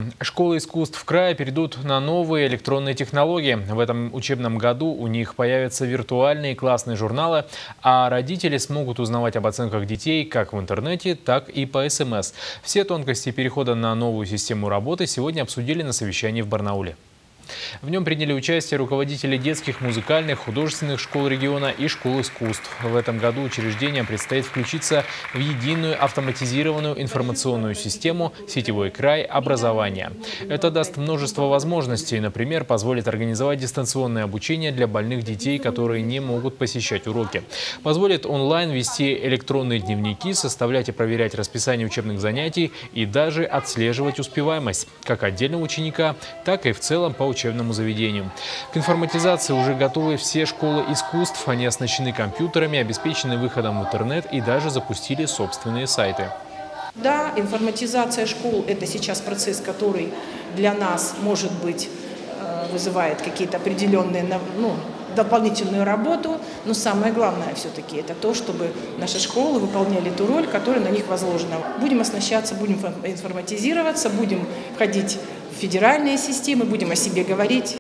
Школы искусств края перейдут на новые электронные технологии. В этом учебном году у них появятся виртуальные классные журналы, а родители смогут узнавать об оценках детей как в интернете, так и по СМС. Все тонкости перехода на новую систему работы сегодня обсудили на совещании в Барнауле. В нем приняли участие руководители детских, музыкальных, художественных школ региона и школ искусств. В этом году учреждениям предстоит включиться в единую автоматизированную информационную систему «Сетевой край образования». Это даст множество возможностей. Например, позволит организовать дистанционное обучение для больных детей, которые не могут посещать уроки. Позволит онлайн вести электронные дневники, составлять и проверять расписание учебных занятий и даже отслеживать успеваемость как отдельного ученика, так и в целом по учебному заведению. К информатизации уже готовы все школы искусств. Они оснащены компьютерами, обеспечены выходом в интернет и даже запустили собственные сайты. Да, информатизация школ – это сейчас процесс, который для нас, может быть, вызывает какие-то определенные, дополнительную работу. Но самое главное все-таки это то, чтобы наши школы выполняли ту роль, которая на них возложена. Будем оснащаться, будем информатизироваться, будем входить в федеральные системы, будем о себе говорить.